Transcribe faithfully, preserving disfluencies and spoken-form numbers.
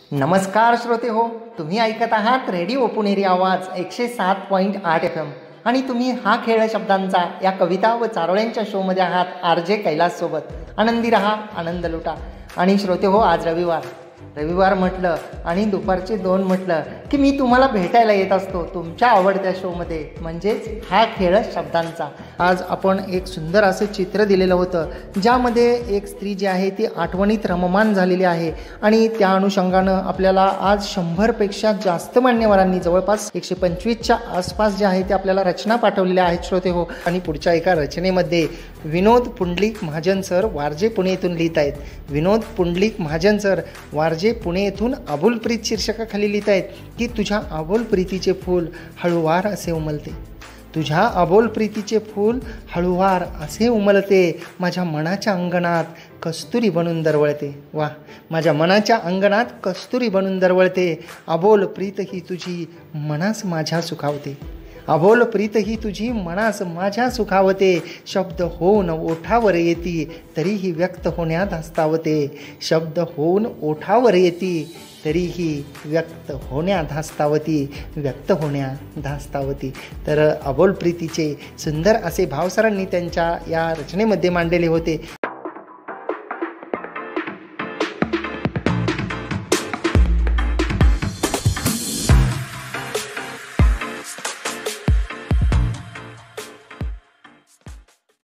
नमस्कार श्रोते हो, तुम्ही ऐकत आहात रेडिओ पुणेरी आवाज एकशे सात पॉईंट आठ एफ एम आणि तुम्ही हा खेळ शब्दांचा या कविता व चारोळ्यांच्या शोमध्ये आहात आर जे कैलाससोबत. आनंदी रहा, आनंद लुटा. आणि श्रोते हो, आज रविवार रविवार म्हटलं आणि दुपारचे दोन म्हटलं की मी तुम्हाला भेटायला येत असतो तुमच्या आवडत्या शोमध्ये, म्हणजेच हा खेळ शब्दांचा. आज आपण एक सुंदर असं चित्र दिलेलं होतं, ज्यामध्ये एक स्त्री जी आहे ती आठवणीत रममान झालेली आहे आणि त्या अनुषंगानं आपल्याला आज शंभरपेक्षा जास्त मान्यवरांनी जवळपास एकशे पंचवीसच्या आसपास जे आहे ते आपल्याला रचना पाठवलेल्या आहेत श्रोते हो. आणि पुढच्या एका रचनेमध्ये विनोद पुंडलिक महाजन सर वारजे पुणे येथून लिहित आहेत. विनोद पुंडलिक महाजन सर वारजे पुणे येथून अबोल प्रीत शीर्षकाखाली लिहित आहेत की तुझ्या अबोल प्रीतीचे फूल हळूवार असे उमलते. तुझ्या अबोल प्रीतीचे फूल हळूवार असे उमलते, माझ्या मनाच्या अंगणात कस्तुरी बनून दरवळते. वा, माझ्या मनाच्या अंगणात कस्तुरी बनून दरवळते. अबोल प्रीत ही तुझी मनास माझ्या सुखावते. अबोल प्रीत ही तुझी मनास माझ्या सुखावते. शब्द होऊन ओठावर येती तरीही व्यक्त होण्यात हसतावते. शब्द होऊन ओठावर येती तरीही व्यक्त होण्यात हसतावती. व्यक्त होण्यात धास्तावती. तर अबोल प्रीतीचे सुंदर असे भावसरांनी त्यांच्या या रचनेमध्ये मांडलेले होते.